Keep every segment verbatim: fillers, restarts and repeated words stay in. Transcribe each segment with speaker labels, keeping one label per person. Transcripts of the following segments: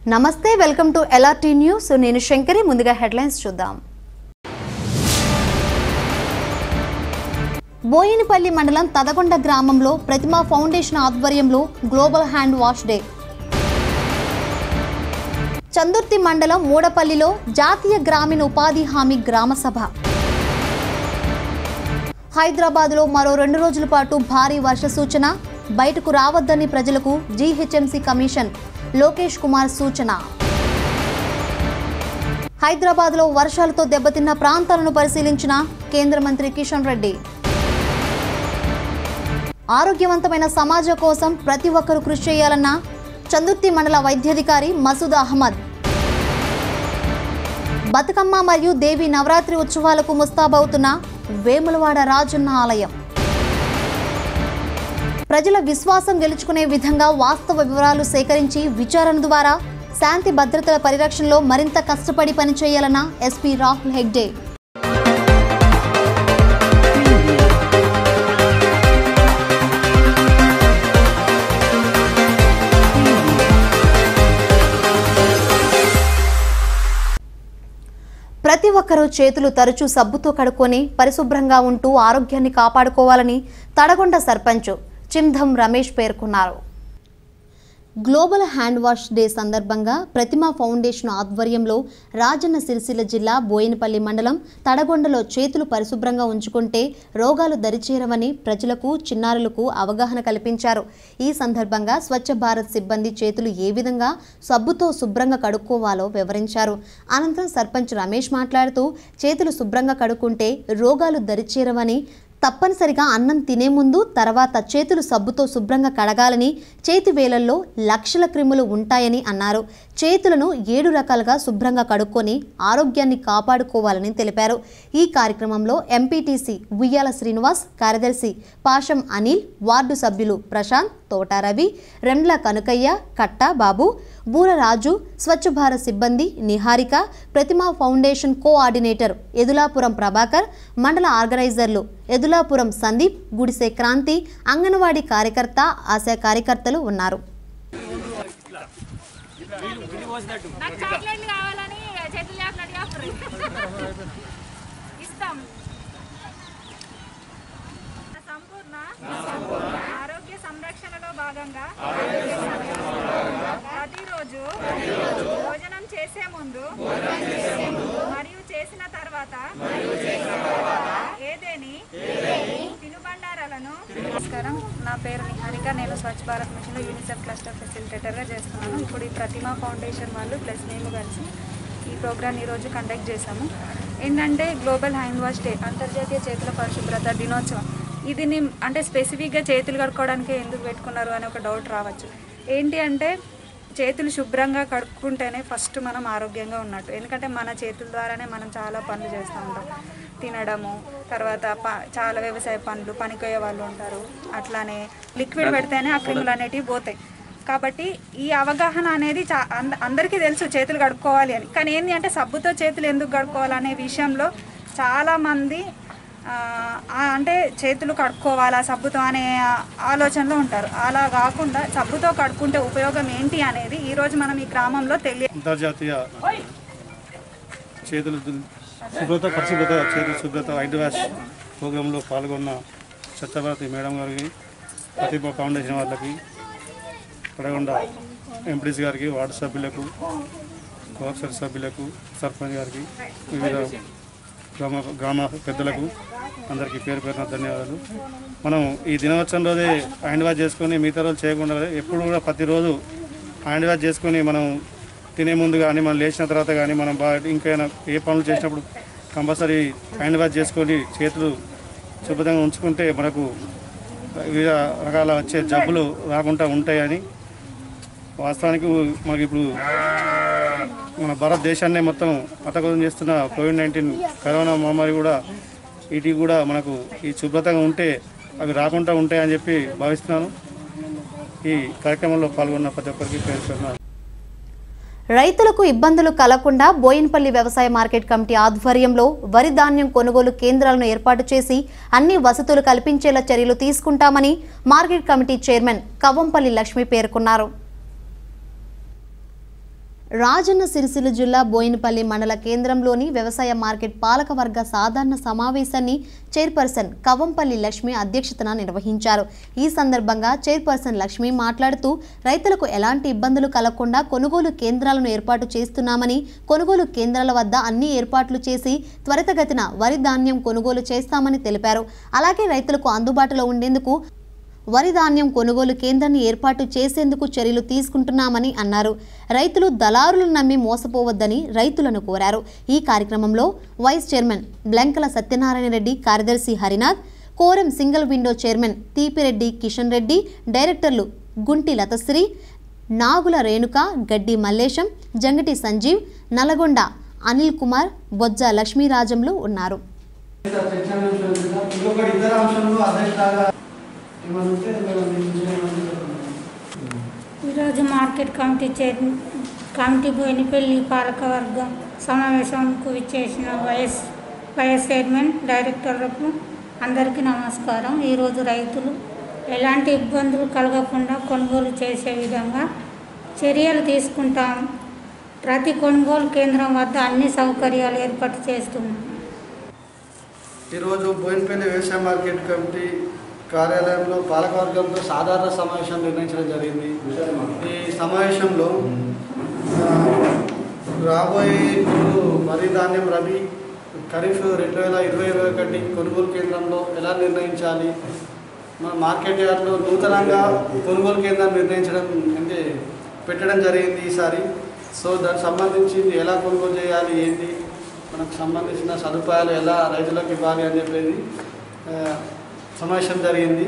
Speaker 1: నమస్తే welcome to LRT news నేను శంకరి ముందుగా హెడ్లైన్స్ చూద్దాం బోయినపల్లి మండలం తదకొండ గ్రామంలో ప్రతిమా ఫౌండేషన్ ఆధ్వర్యంలో global hand wash day Chandurthi మండలం మూడపల్లిలో జాతీయ గ్రామీణ ఉపాధి హామీ గ్రామ సభ హైదరాబాద్లో మరో రెండు రోజుల పాటు భారీ వర్ష సూచన బయటకు రావద్దని ప్రజలకు జీహెచ్ఎంసీ కమిషన్ లోకేష్ కుమార్ సూచన హైదరాబాద్లో వర్షాలతో దెబ్బతిన్న ప్రాంతాలను పరిశీలించిన కేంద్ర మంత్రి కిషన్ రెడ్డి ఆరోగ్యవంతమైన సమాజం కోసం ప్రతి ఒక్కరూ కృషి చేయాలన్న చందుర్తి మండల వైద్యాధికారి మసూద్ అహ్మద్ బతుకమ్మ మరియు దేవి నవరాత్రి ఉత్సవాలకు ముస్తాబవుతున్న వేములవాడ రాజన్న ఆలయం ప్రజల విశ్వాసం గెలుచుకునే విధంగా వాస్తవ వివరాలు సేకరించి విచారణ ద్వారా శాంతి భద్రతల పరిరక్షణలో మరింత కష్టపడి పనిచేయాలన్న ఎస్పీ రాహుల్ హెగ్డే ప్రతి ఒక్కరూ చేతులు తరచూ సబ్బుతో కడుక్కొని పరిశుభ్రంగా ఉంటూ ఆరోగ్యాన్ని కాపాడుకోవాలని తడగొండ సర్పంచ్ చింధం రమేష్ పేర్కొన్నారు. గ్లోబల్ హ్యాండ్ వాష్ డే సందర్భంగా ప్రతిమా ఫౌండేషన్ ఆధ్వర్యంలో రాజన్న సిరిసిల్ల జిల్లా బోయినపల్లి మండలం తడగొండలో చేతులు పరిశుభ్రంగా ఉంచుకుంటే రోగాలు దరిచేరవని ప్రజలకు చిన్నారులకు అవగాహన కల్పించారు. ఈ సందర్భంగా స్వచ్ఛ భారత్ సిబ్బంది చేతులు ఏ విధంగా సబ్బుతో శుభ్రంగా కడుక్కోవాలో వివరించారు. అనంతరం సర్పంచ్ రమేష్ మాట్లాడుతూ చేతులు శుభ్రంగా కడుక్కుంటే రోగాలు దరిచేరవని తప్పనిసరిగా అన్నం తినే ముందు తర్వాత చేతులు సబ్బుతో శుభ్రంగా కడగాలని చేతి వేలల్లో లక్షల క్రిములు ఉంటాయని అన్నారు. చేతులను ఏడు రకాలుగా శుభ్రంగా కడుక్కొని ఆరోగ్యాన్ని కాపాడుకోవాలని తెలిపారు. ఈ కార్యక్రమంలో ఎంపీటీసీ ఉయ్యాల శ్రీనివాస్, కార్యదర్శి పాషం అనిల్, వార్డు సభ్యులు ప్రశాంత్, తోట రవి, రెండ్ల కనుకయ్య, కట్ట బాబు, బూరరాజు, స్వచ్ఛ భారత్ సిబ్బంది నిహారిక, ప్రతిమా ఫౌండేషన్ కోఆర్డినేటర్ ఎదులాపురం ప్రభాకర్, మండల ఆర్గనైజర్లు ఎదులాపురం సందీప్, గుడిసే క్రాంతి, అంగన్వాడీ కార్యకర్త, ఆశా కార్యకర్తలు ఉన్నారు.
Speaker 2: ఆరోగ్య సంరక్షణలో భాగంగా ప్రతిరోజు భోజనం చేసే ముందు మరియు చేసిన తర్వాత ఏదేని తినుబండారాలను. నమస్కారం, నా పేరు నిహారిక. నేను స్వచ్ఛ భారత్ మిషన్లో యూనిసెఫ్ క్లస్టర్ ఫెసిలిటేటర్గా చేస్తున్నాను. ఇప్పుడు ఈ ప్రతిమా ఫౌండేషన్ వాళ్ళు ప్లస్ మేము కలిసి ఈ ప్రోగ్రామ్ ఈరోజు కండక్ట్ చేశాము. ఏంటంటే గ్లోబల్ హ్యాండ్ వాష్ డే, అంతర్జాతీయ చేతుల పరిశుభ్రత దినోత్సవం. ఇది అంటే స్పెసిఫిక్గా చేతులు కడుక్కోవడానికి ఎందుకు పెట్టుకున్నారు అని ఒక డౌట్ రావచ్చు. ఏంటి అంటే చేతులు శుభ్రంగా కడుక్కుంటేనే ఫస్ట్ మనం ఆరోగ్యంగా ఉన్నట్టు. ఎందుకంటే మన చేతుల ద్వారానే మనం చాలా పనులు చేస్తూ ఉంటాం. తినడము, తర్వాత ప చాలా వ్యవసాయ పనులు, పనికొయ్యే వాళ్ళు ఉంటారు. అట్లానే లిక్విడ్ పెడితేనే ఆ క్రిములు అనేటివి పోతాయి. కాబట్టి ఈ అవగాహన అనేది చా అందరికీ తెలుసు చేతులు కడుక్కోవాలి అని. కానీ ఏంటి అంటే సబ్బుతో చేతులు ఎందుకు కడుక్కోవాలనే విషయంలో చాలామంది అంటే చేతులు కడుక్కోవాలా సబ్బుతో అనే ఆలోచనలో ఉంటారు. అలా కాకుండా సబ్బుతో కడుక్కుంటే ఉపయోగం ఏంటి అనేది ఈరోజు మనం ఈ గ్రామంలో తెలియ
Speaker 3: అంతర్జాతీయ చేతులు శుభ్రత పరిశుభ్రత చేతుల శుభ్రత హ్యాండ్ వాష్ ప్రోగ్రాంలో పాల్గొన్న సత్యభారతి మేడం గారికి, ప్రతిభా ఫౌండేషన్ వాళ్ళకి, పడగొండ ఎంపీడీసీ గారికి, వార్డు సభ్యులకు, కౌన్సిల్ సభ్యులకు, సర్పంచ్ గారికి, వివిధ గ్రామ గ్రామ పెద్దలకు అందరికీ పేరు పేరున ధన్యవాదాలు. మనం ఈ దినోత్సవం రోజే హ్యాండ్ వాష్ చేసుకొని మిగతా రోజు చేయకుండా ఎప్పుడు కూడా ప్రతిరోజు హ్యాండ్ వాష్ చేసుకొని మనం తినే ముందు కానీ మనం లేచిన తర్వాత కానీ మనం బాగా ఇంకైనా ఏ పనులు చేసినప్పుడు కంపల్సరీ హ్యాండ్ వాష్ చేసుకొని చేతులు శుభ్రంగా ఉంచుకుంటే మనకు వివిధ రకాల వచ్చే జబ్బులు రాకుండా ఉంటాయని. వాస్తవానికి మనకి ఇప్పుడు మన భారతదేశాన్ని మొత్తం అతకం చేస్తున్న కోవిడ్ నైన్టీన్ కరోనా మహమ్మారి కూడా వీటికి కూడా మనకు ఈ శుభ్రతగా ఉంటే అవి రాకుండా ఉంటాయని చెప్పి భావిస్తున్నాను. ఈ కార్యక్రమంలో పాల్గొన్న ప్రతి ఒక్కరికి పేర్కొన్నారు.
Speaker 1: రైతులకు ఇబ్బందులు కలగకుండా బోయినపల్లి వ్యవసాయ మార్కెట్ కమిటీ ఆధ్వర్యంలో వరి ధాన్యం కొనుగోలు కేంద్రాలను ఏర్పాటు చేసి అన్ని వసతులు కల్పించేలా చర్యలు తీసుకుంటామని market committee chairman Kavvampalli Lakshmi పేర్కొన్నారు. రాజన్న సిరిసిల్ల జిల్లా బోయినపల్లి మండల కేంద్రంలోని వ్యవసాయ మార్కెట్ పాలకవర్గ సాధారణ సమావేశాన్ని చైర్పర్సన్ కవంపల్లి లక్ష్మి అధ్యక్షతన నిర్వహించారు. ఈ సందర్భంగా చైర్పర్సన్ లక్ష్మి మాట్లాడుతూ రైతులకు ఎలాంటి ఇబ్బందులు కలగకుండా కొనుగోలు కేంద్రాలను ఏర్పాటు చేస్తున్నామని, కొనుగోలు కేంద్రాల వద్ద అన్ని ఏర్పాట్లు చేసి త్వరితగతిన వరి ధాన్యం కొనుగోలు చేస్తామని తెలిపారు. అలాగే రైతులకు అందుబాటులో ఉండేందుకు వరి ధాన్యం కొనుగోలు కేంద్రాన్ని ఏర్పాటు చేసేందుకు చర్యలు తీసుకుంటున్నామని అన్నారు. రైతులు దళారులను నమ్మి మోసపోవద్దని రైతులను కోరారు. ఈ కార్యక్రమంలో వైస్ చైర్మన్ బ్లంకల సత్యనారాయణ రెడ్డి, కార్యదర్శి Harinath, Koram single window chairman Theepireddy Kishan Reddy, డైరెక్టర్లు గుంటి లతశ్రీ, నాగుల రేణుక, గడ్డి మల్లేశం, జంగటి సంజీవ్, నల్గొండ అనిల్ కుమార్, బొజ్జ లక్ష్మీరాజంలు ఉన్నారు.
Speaker 4: ఈరోజు market committee chair committee Boinpalli పాలకవర్గం సమావేశానికి విచ్చేసిన వైఎస్ వైఎస్ చైర్మన్, డైరెక్టర్లకు అందరికీ నమస్కారం. ఈరోజు రైతులు ఎలాంటి ఇబ్బందులు కలగకుండా కొనుగోలు చేసే విధంగా చర్యలు తీసుకుంటాం. ప్రతి కొనుగోలు కేంద్రం వద్ద అన్ని సౌకర్యాలు ఏర్పాటు చేస్తున్నాం.
Speaker 5: ఈరోజు బోయినపల్లి వ్యవసాయ మార్కెట్ కమిటీ కార్యాలయంలో పాలకవర్గంతో సాధారణ సమావేశం నిర్వహించడం జరిగింది. ఈ సమావేశంలో రాబోయే ఇప్పుడు వరి ధాన్యం రబీ ఖరీఫ్ రెండు వేల ఇరవై ఇరవై ఒకటి కొనుగోలు కేంద్రంలో ఎలా నిర్ణయించాలి, మన మార్కెట్ యార్డ్లో నూతనంగా కొనుగోలు కేంద్రం నిర్ణయించడం అంటే పెట్టడం జరిగింది ఈసారి. సో దానికి సంబంధించి ఎలా కొనుగోలు చేయాలి, ఏంటి మనకు సంబంధించిన సదుపాయాలు ఎలా రైతులకు ఇవ్వాలి అని చెప్పేది సమావేశం జరిగింది.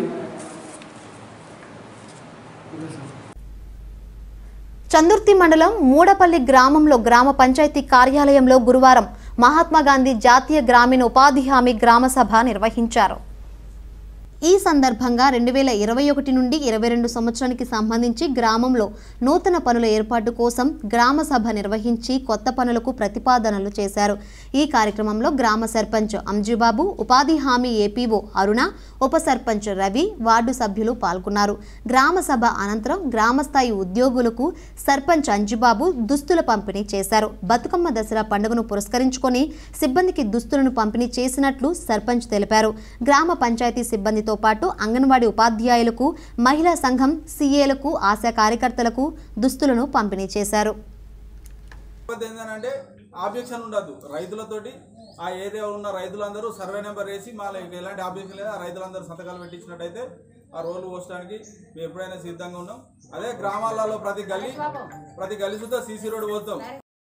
Speaker 1: చందుర్తి మండలం మూడపల్లి గ్రామంలో గ్రామ పంచాయతీ కార్యాలయంలో గురువారం మహాత్మా గాంధీ జాతీయ గ్రామీణ ఉపాధి హామీ గ్రామ సభ నిర్వహించారు. ఈ సందర్భంగా రెండు వేల ఇరవై ఒకటి నుండి ఇరవై రెండు సంవత్సరానికి సంబంధించి గ్రామంలో నూతన పనుల ఏర్పాటు కోసం గ్రామ సభ నిర్వహించి కొత్త పనులకు ప్రతిపాదనలు చేశారు. ఈ కార్యక్రమంలో గ్రామ సర్పంచ్ అంజుబాబు, ఉపాధి హామీ ఏపీఓ అరుణ, ఉప సర్పంచ్ రవి, వార్డు సభ్యులు పాల్గొన్నారు. గ్రామ సభ అనంతరం గ్రామస్థాయి ఉద్యోగులకు సర్పంచ్ అంజుబాబు దుస్తుల పంపిణీ చేశారు. బతుకమ్మ దసరా పండుగను పురస్కరించుకొని సిబ్బందికి దుస్తులను పంపిణీ చేసినట్లు సర్పంచ్ తెలిపారు. గ్రామ పంచాయతీ సిబ్బంది తో పాటు అంగన్వాడీ ఉపాధ్యాయులకు, మహిళా సంఘం సీఏలకు, ఆశా కార్యకర్తలకు దుస్తులను పంపిణీ చేశారు.
Speaker 6: ఆబ్జెక్షన్ ఉండదు రైతులతోటి. ఆ ఏరియా ఉన్న రైతులందరూ సర్వే నెంబర్ వేసి మాకు ఎలాంటి ఆబ్జెక్షన్ లేదా రైతులందరూ సంతకాలు పెట్టించినట్టయితే ఆ రోడ్లు పోసడానికి మేము ఎప్పుడైనా సిద్ధంగా ఉన్నాం. అదే గ్రామాలలో ప్రతి గల్లీ ప్రతి గల్లీ సుద్ధా సీసీ రోడ్డు పోతాం.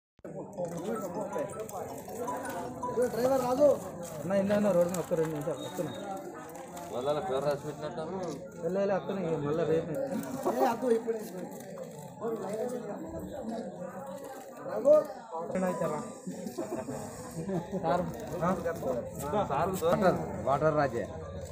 Speaker 5: డ్రైవర్ రాదు
Speaker 6: రోడ్డు ఒక్క రెండు నిమిషాలు వస్తున్నాం. మళ్ళీ పేరు రాసి పెట్టినట్టు వెళ్ళాలి అక్కడ మళ్ళీ రేపు
Speaker 7: వాటర్ రాజే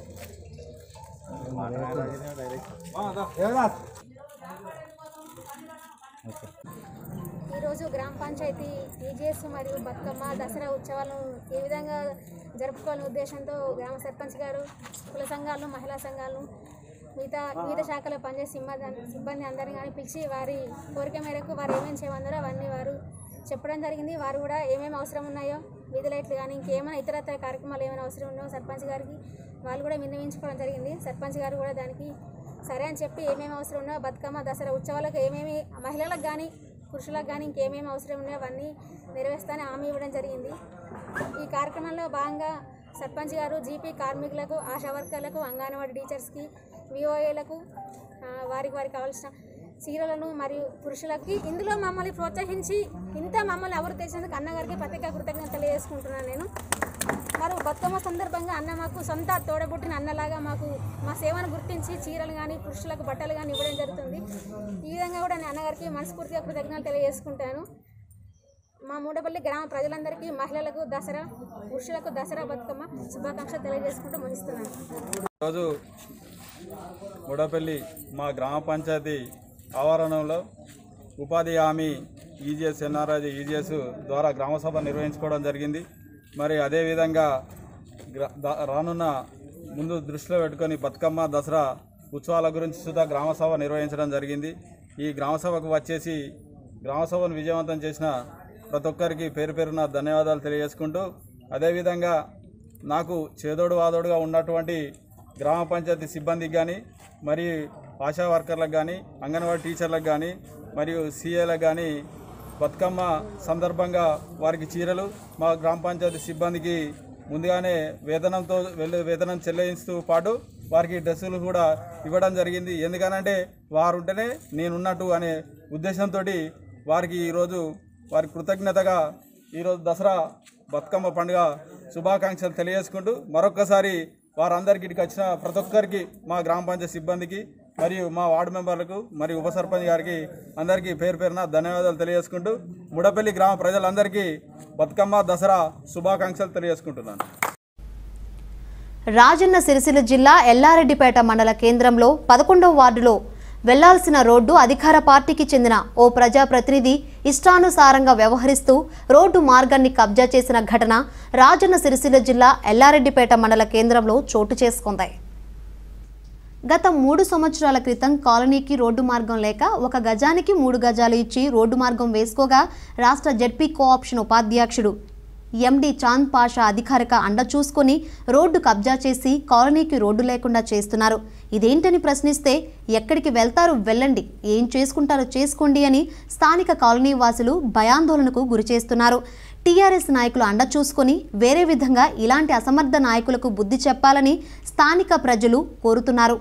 Speaker 8: ఈరోజు గ్రామ పంచాయతీ ఈజీఎస్ మరియు బతుకమ్మ దసరా ఉత్సవాలను ఏ విధంగా జరుపుకోవాలనే ఉద్దేశంతో గ్రామ సర్పంచ్ గారు, కుల సంఘాలను, మహిళా సంఘాలను, మిగతా వివిధ శాఖలో పనిచేసే సిబ్బంది సిబ్బంది అందరినీ కానీ పిలిచి వారి కోరిక మేరకు వారు ఏమేమి చేయమన్నారో అవన్నీ వారు చెప్పడం జరిగింది. వారు కూడా ఏమేమి అవసరం ఉన్నాయో, వీధి లైట్లు కానీ ఇంకేమైనా ఇతరత్ర కార్యక్రమాలు ఏమైనా అవసరం ఉన్నాయో సర్పంచ్ గారికి వాళ్ళు కూడా విన్నవించుకోవడం జరిగింది. సర్పంచ్ గారు కూడా దానికి సరే అని చెప్పి ఏమేమి అవసరం ఉన్నాయో బతుకమ్మ దసరా ఉత్సవాలకు ఏమేమి మహిళలకు కానీ పురుషులకు కానీ ఇంకేమేమి అవసరం ఉన్నాయో అవన్నీ నెరవేర్స్తానని హామీ ఇవ్వడం జరిగింది. ఈ కార్యక్రమంలో భాగంగా సర్పంచ్ గారు జీపీ కార్మికులకు, ఆశా వర్కర్లకు, అంగన్వాడీ టీచర్స్కి, విఓఏలకు వారికి వారికి కావాల్సిన చీరలను మరియు పురుషులకి ఇందులో మమ్మల్ని ప్రోత్సహించి ఇంత మమ్మల్ని అభివృద్ధి చేసినందుకు అన్నగారికి ప్రత్యేక కృతజ్ఞతలు తెలియజేసుకుంటున్నాను. నేను మరి బతుకమ్మ సందర్భంగా అన్న మాకు సొంత తోడబుట్టిన అన్నలాగా మాకు మా సేవను గుర్తించి చీరలు కానీ పురుషులకు బట్టలు కానీ ఇవ్వడం జరుగుతుంది. ఈ విధంగా కూడా నేను అన్నగారికి మనస్ఫూర్తిగా కృతజ్ఞతలు తెలియజేసుకుంటాను. మా మూడపల్లి గ్రామ ప్రజలందరికీ, మహిళలకు దసరా, పురుషులకు దసరా బతుకమ్మ శుభాకాంక్షలు తెలియజేసుకుంటూ ముగిస్తున్నాను.
Speaker 6: ఈరోజు మూడపల్లి మా గ్రామ పంచాయతీ ఆవరణంలో ఉపాధి హామీ ఈజీఎస్ ఎన్ఆర్ఐ ఈజీఎస్ ద్వారా గ్రామసభ నిర్వహించుకోవడం జరిగింది. మరి అదేవిధంగా రానున్న ముందు దృష్టిలో పెట్టుకొని బతుకమ్మ దసరా ఉత్సవాల గురించి సుధా గ్రామసభ నిర్వహించడం జరిగింది. ఈ గ్రామసభకు వచ్చేసి గ్రామసభను విజయవంతం చేసిన ప్రతి ఒక్కరికి పేరు పేరున ధన్యవాదాలు తెలియజేసుకుంటూ, అదేవిధంగా నాకు చేదోడు వాదోడుగా ఉన్నటువంటి గ్రామ పంచాయతీ సిబ్బందికి కానీ, మరియు ఆశా వర్కర్లకు కానీ, అంగన్వాడీ టీచర్లకు కానీ, మరియు సీఏలకు కానీ బతుకమ్మ సందర్భంగా వారికి చీరలు, మా గ్రామ పంచాయతీ సిబ్బందికి ముందుగానే వేతనంతో వెళ్ళే వేతనం చెల్లిస్తూ పాటు వారికి డ్రెస్సులు కూడా ఇవ్వడం జరిగింది. ఎందుకనంటే వారు ఉంటేనే నేనున్నట్టు అనే ఉద్దేశంతో వారికి ఈరోజు వారి కృతజ్ఞతగా ఈరోజు దసరా బతుకమ్మ పండుగ శుభాకాంక్షలు తెలియజేసుకుంటూ, మరొక్కసారి వారందరికీ ఇక్కడికి వచ్చిన ప్రతి ఒక్కరికి, మా గ్రామ పంచాయతీ సిబ్బందికి మరియు మా వార్డు మెంబర్లకు మరియు ఉప సర్పంచ్ గారికి అందరికీ పేరు పేరున ధన్యవాదాలు తెలియజేసుకుంటూ, ముడపల్లి గ్రామ ప్రజలందరికీ బతుకమ్మ దసరా శుభాకాంక్షలు తెలియజేసుకుంటున్నాను.
Speaker 1: రాజన్న సిరిసిల్ల జిల్లా ఎల్లారెడ్డిపేట మండల కేంద్రంలో పదకొండవ వార్డులో వెళ్లాల్సిన రోడ్డు అధికార పార్టీకి చెందిన ఓ ప్రజాప్రతినిధి ఇష్టానుసారంగా వ్యవహరిస్తూ రోడ్డు మార్గాన్ని కబ్జా చేసిన ఘటన రాజన్న సిరిసిల్ల జిల్లా ఎల్లారెడ్డిపేట మండల కేంద్రంలో చోటు చేసుకుంది. గత మూడు సంవత్సరాల క్రితం కాలనీకి రోడ్డు మార్గం లేక ఒక గజానికి మూడు గజాలు ఇచ్చి రోడ్డు మార్గం వేసుకోగా రాష్ట్ర జెడ్పీ కోఆప్షన్ ఉపాధ్యక్షుడు ఎండి చాంద్ పాషా అధికారిక అండ చూసుకొని రోడ్డు కబ్జా చేసి కాలనీకి రోడ్డు లేకుండా చేస్తున్నారు. ఇదేంటని ప్రశ్నిస్తే ఎక్కడికి వెళ్తారు వెళ్ళండి, ఏం చేసుకుంటారో చేసుకోండి అని స్థానిక కాలనీ వాసులు భయాందోళనకు గురి చేస్తున్నారు. టీఆర్ఎస్ నాయకులు అండ చూసుకొని వేరే విధంగా ఇలాంటి అసమర్థ నాయకులకు బుద్ధి చెప్పాలని స్థానిక ప్రజలు కోరుతున్నారు.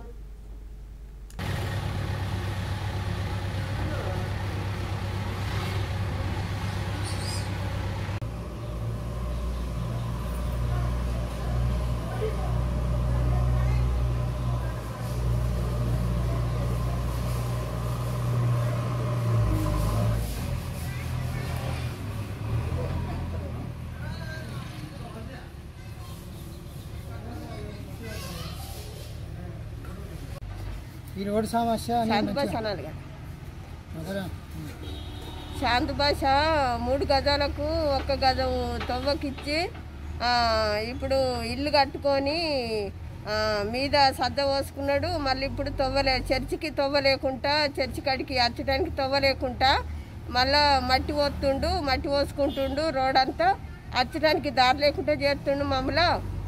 Speaker 7: ఈ రోడ్డు సమస్య
Speaker 9: శాంతి భాష అనాలి కదా. శాంతి భాష మూడు గజాలకు ఒక్క గజం తవ్వకిచ్చి ఇప్పుడు ఇల్లు కట్టుకొని మీద సద్ద పోసుకున్నాడు. మళ్ళీ ఇప్పుడు తవ్వలే చర్చికి తవ్వ లేకుండా చర్చి కాడికి అచ్చడానికి తవ్వ లేకుండా మళ్ళా మట్టి పోతుండు, మట్టి పోసుకుంటుండు. రోడ్ అంతా అచ్చడానికి దారి లేకుండా చేస్తుండు. మమ్మల్ని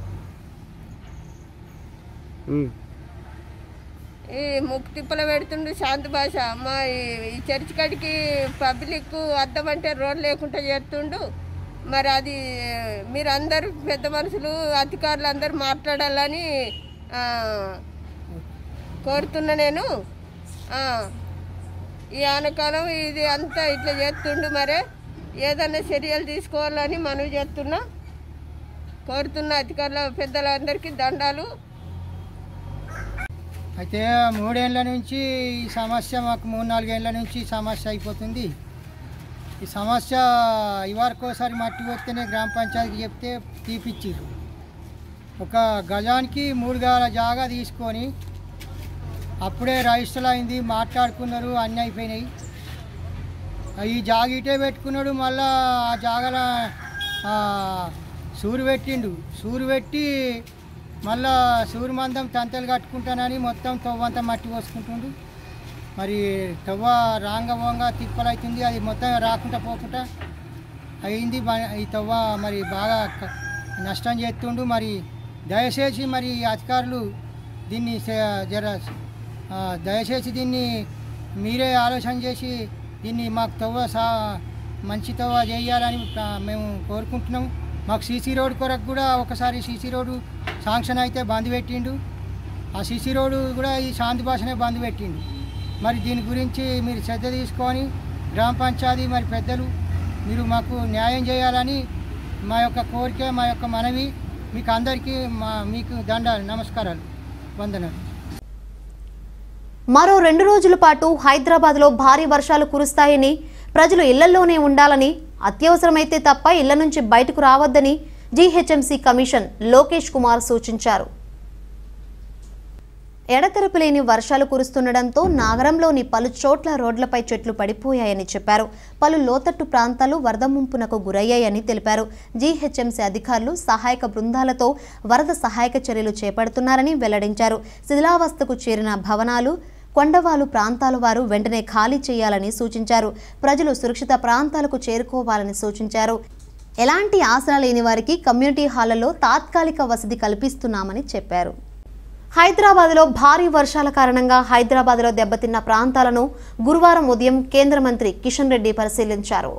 Speaker 9: ఈ ముక్కు తిప్పలు పెడుతుండు శాంతి భాష. మా ఈ చర్చి కాడికి పబ్లిక్ అద్దం అంటే రోడ్ లేకుండా చేస్తుండు. మరి అది మీరు అందరు పెద్ద మనుషులు అధికారులు అందరూ మాట్లాడాలని కోరుతున్నా నేను. ఈ ఆనకాలం ఇది అంతా ఇట్లా చేస్తుండు. మరి ఏదన్నా చర్యలు తీసుకోవాలని మనవి చేస్తున్నా, కోరుతున్న అధికారుల పెద్దలందరికీ దండాలు.
Speaker 7: అయితే మూడేళ్ల నుంచి ఈ సమస్య మాకు మూడు నాలుగేళ్ల నుంచి సమస్య అయిపోతుంది. ఈ సమస్య ఇవరకోసారి మట్టి వస్తేనే గ్రామ పంచాయతీకి చెప్తే తీపిచ్చిర్రు. ఒక గజానికి మూడు గజాల జాగా తీసుకొని అప్పుడే రిజిస్టర్ అయింది, మాట్లాడుకున్నారు, అన్నీ అయిపోయినాయి. ఈ జాగ ఇటే పెట్టుకున్నాడు. మళ్ళా ఆ జాగల సూరు పెట్టిండు. సూరు పెట్టి మళ్ళా సూరు మందం తంతలు కట్టుకుంటానని మొత్తం తవ్వంతా మట్టి పోసుకుంటుండు. మరి తవ్వ రాంగవంగా తిప్పలవుతుంది. అది మొత్తం రాకుండా పోకుండా అయింది. ఈ తవ్వ మరి బాగా నష్టం చేస్తుండు. మరి దయచేసి మరి అధికారులు దీన్ని జర దయచేసి దీన్ని మీరే ఆలోచన చేసి దీన్ని మాకు తవ్వ సా మంచి తవ్వ చేయాలని మేము కోరుకుంటున్నాం. మాకు సీసీ రోడ్ కొరకు కూడా ఒకసారి సీసీ రోడ్డు శాంక్షన్ అయితే బంద్ పెట్టిండు. ఆ సీసీ రోడ్డు కూడా ఈ శాంతి భాషనే బంద్ పెట్టిండు. మరి దీని గురించి మీరు శ్రద్ధ తీసుకొని గ్రామ పంచాయతీ మరి పెద్దలు మీరు మాకు న్యాయం చేయాలని మా యొక్క కోరిక, మా యొక్క మనవి. మీకు అందరికీ మా మీకు దండాలు, నమస్కారాలు, వందనాలు.
Speaker 1: మరో రెండు రోజుల పాటు హైదరాబాద్లో భారీ వర్షాలు కురుస్తాయని, ప్రజలు ఇళ్లలోనే ఉండాలని, అత్యవసరమైతే తప్ప ఇళ్ల నుంచి బయటకు రావద్దని జీహెచ్ఎంసీ కమిషన్ లోకేష్ కుమార్ సూచించారు. ఎడతెరపులేని వర్షాలు కురుస్తుండటంతో నగరంలోని పలు చోట్ల రోడ్లపై చెట్లు పడిపోయాయని చెప్పారు. పలు లోతట్టు ప్రాంతాలు వరద ముంపునకు గురయ్యాయని తెలిపారు. జీహెచ్ఎంసీ అధికారులు సహాయక బృందాలతో వరద సహాయక చర్యలు చేపడుతున్నారని వెల్లడించారు. శిథిలావస్థకు చేరిన భవనాలు, కొండవాలు ప్రాంతాల వారు వెంటనే ఖాళీ చేయాలని సూచించారు. ప్రజలు సురక్షిత ప్రాంతాలకు చేరుకోవాలని సూచించారు. ఎలాంటి ఆసరా లేని వారికి కమ్యూనిటీ హాళ్లలో తాత్కాలిక వసతి కల్పిస్తున్నామని చెప్పారు. హైదరాబాద్లో భారీ వర్షాల కారణంగా హైదరాబాద్లో దెబ్బతిన్న ప్రాంతాలను గురువారం ఉదయం కేంద్ర మంత్రి కిషన్ రెడ్డి పరిశీలించారు.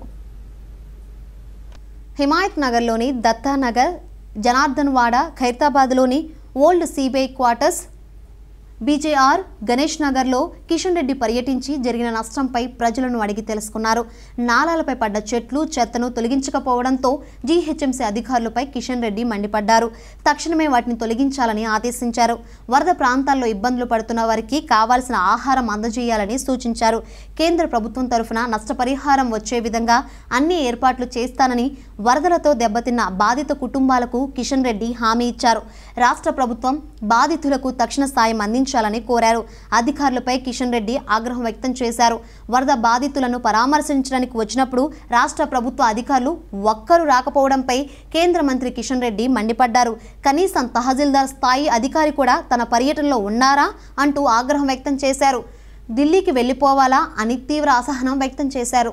Speaker 1: హిమాయత్ నగర్లోని దత్తానగర్, జనార్దన్వాడ, ఖైరతాబాద్లోని old CBI quarters, BJR, Ganesh నగర్లో కిషన్ రెడ్డి పర్యటించి జరిగిన నష్టంపై ప్రజలను అడిగి తెలుసుకున్నారు. నాలాలపై పడ్డ చెట్లు, చెత్తను తొలగించకపోవడంతో జీహెచ్ఎంసీ అధికారులపై కిషన్ రెడ్డి మండిపడ్డారు. తక్షణమే వాటిని తొలగించాలని ఆదేశించారు. వరద ప్రాంతాల్లో ఇబ్బందులు పడుతున్న వారికి కావాల్సిన ఆహారం అందజేయాలని సూచించారు. కేంద్ర ప్రభుత్వం తరఫున నష్టపరిహారం వచ్చే విధంగా అన్ని ఏర్పాట్లు చేస్తానని వరదలతో దెబ్బతిన్న బాధిత కుటుంబాలకు కిషన్ రెడ్డి హామీ ఇచ్చారు. రాష్ట్ర ప్రభుత్వం బాధితులకు తక్షణ సాయం అందించాలని కోరారు. అధికారులపై కిషన్ రెడ్డి ఆగ్రహం వ్యక్తం చేశారు. వరద బాధితులను పరామర్శించడానికి వచ్చినప్పుడు రాష్ట్ర ప్రభుత్వ అధికారులు ఒక్కరూ రాకపోవడంపై కేంద్ర మంత్రి కిషన్ రెడ్డి మండిపడ్డారు. కనీసం తహసీల్దార్ స్థాయి అధికారి కూడా తన పర్యటనలో ఉన్నారా అంటూ ఆగ్రహం వ్యక్తం చేశారు. ఢిల్లీకి వెళ్లిపోవాలా అని తీవ్ర అసహనం వ్యక్తం చేశారు.